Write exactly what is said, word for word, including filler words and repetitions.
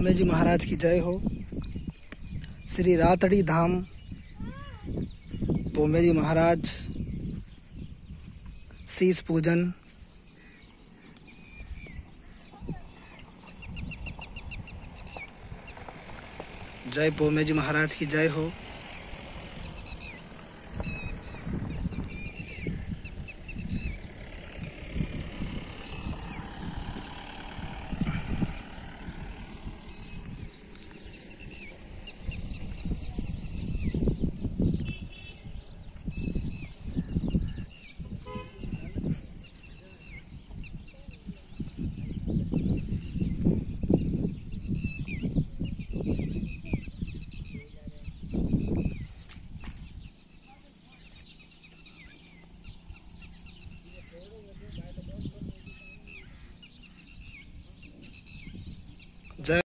पोमे जी महाराज की जय हो। श्री रातड़ी धाम पोमे जी महाराज शीश पूजन। जय पोमे जी महाराज की जय हो। जय